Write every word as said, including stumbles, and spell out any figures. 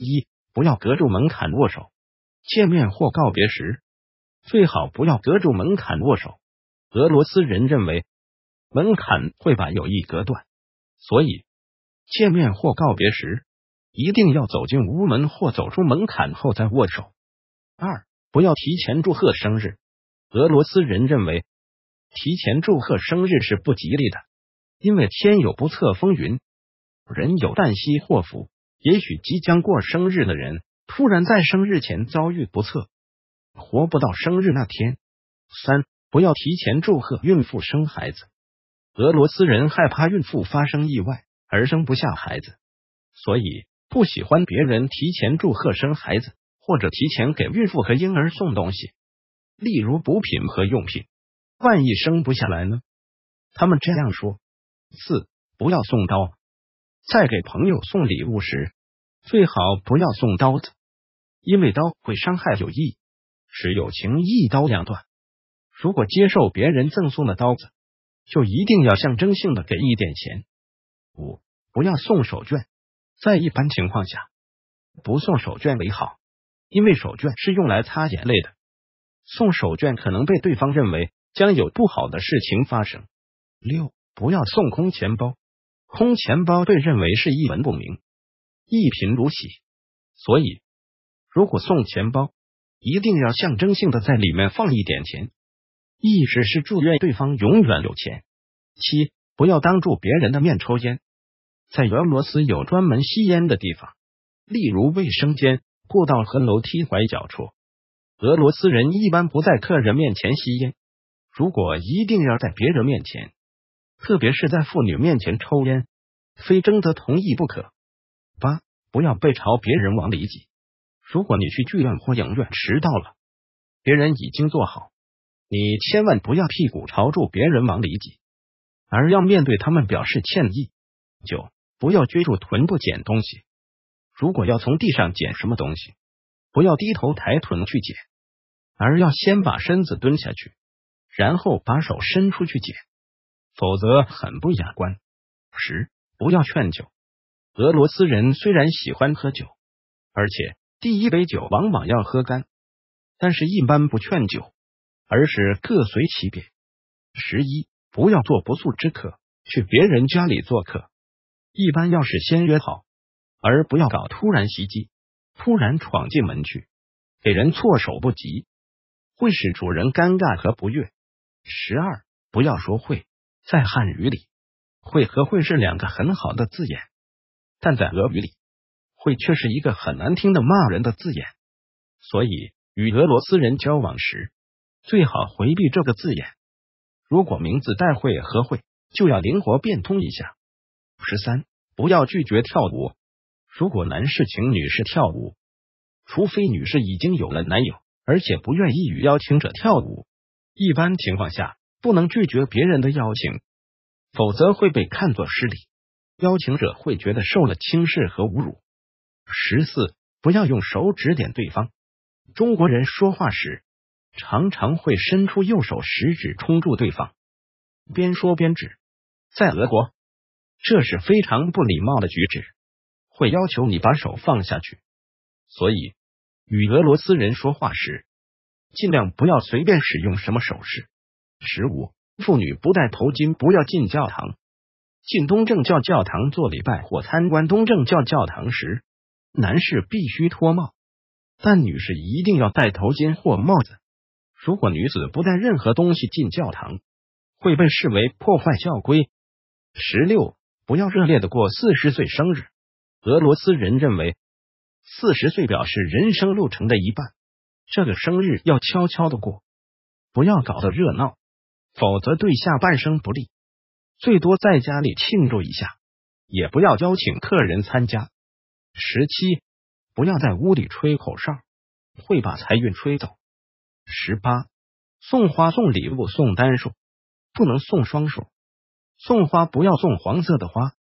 一、不要隔住门槛握手，见面或告别时最好不要隔住门槛握手。俄罗斯人认为门槛会把友谊隔断，所以见面或告别时一定要走进屋门或走出门槛后再握手。二、不要提前祝贺生日。俄罗斯人认为提前祝贺生日是不吉利的，因为天有不测风云，人有旦夕祸福，也许即将过生日的人突然在生日前遭遇不测，活不到生日那天。三、不要提前祝贺孕妇生孩子。俄罗斯人害怕孕妇发生意外而生不下孩子，所以不喜欢别人提前祝贺生孩子，或者提前给孕妇和婴儿送东西，例如补品和用品。万一生不下来呢？他们这样说。四、不要送刀。在给朋友送礼物时，最好不要送刀子，因为刀会伤害友谊，使友情一刀两断。如果接受别人赠送的刀子，就一定要象征性的给一点钱。五、不要送手绢。在一般情况下，不送手绢为好，因为手绢是用来擦眼泪的，送手绢可能被对方认为将有不好的事情发生。六、不要送空钱包。空钱包被认为是一文不名，一贫如洗，所以如果送钱包，一定要象征性的在里面放一点钱，意思是祝愿对方永远有钱。七、不要当住别人的面抽烟。在俄罗斯有专门吸烟的地方，例如卫生间、过道和楼梯拐角处。俄罗斯人一般不在客人面前吸烟，如果一定要在别人面前，特别是在妇女面前抽烟，非征得同意不可。八、不要背朝别人往里挤。如果你去剧院或影院迟到了，别人已经坐好，你千万不要屁股朝住别人往里挤，而要面对他们表示歉意。九、不要撅住臀部捡东西。如果要从地上捡什么东西，不要低头抬臀去捡，而要先把身子蹲下去，然后把手伸出去捡，否则很不雅观。十、不要劝酒。俄罗斯人虽然喜欢喝酒，而且第一杯酒往往要喝干，但是一般不劝酒，而是各随其便。十一、不要做不速之客。去别人家里做客，一般要是先约好，而不要搞突然袭击，突然闯进门去，给人措手不及，会使主人尴尬和不悦。十二、不要说会。在汉语里，会和会是两个很好的字眼，但在俄语里，会却是一个很难听的骂人的字眼，所以与俄罗斯人交往时，最好回避这个字眼。如果名字带会和会，就要灵活变通一下。十三、不要拒绝跳舞。如果男士请女士跳舞，除非女士已经有了男友，而且不愿意与邀请者跳舞，一般情况下不能拒绝别人的邀请，否则会被看作失礼，邀请者会觉得受了轻视和侮辱。十四、不要用手指点对方。中国人说话时常常会伸出右手食指冲住对方，边说边指，在俄国这是非常不礼貌的举止，会要求你把手放下去。所以与俄罗斯人说话时，尽量不要随便使用什么手势。十五、妇女不戴头巾不要进教堂。进东正教教堂做礼拜或参观东正教教堂时，男士必须脱帽，但女士一定要戴头巾或帽子。如果女子不带任何东西进教堂，会被视为破坏教规。十六、不要热烈的过四十岁生日。俄罗斯人认为四十岁表示人生路程的一半，这个生日要悄悄的过，不要搞得热闹，否则对下半生不利。最多在家里庆祝一下，也不要邀请客人参加。十七、不要在屋里吹口哨，会把财运吹走。十八、送花送礼物送单数，不能送双数。送花不要送黄色的花，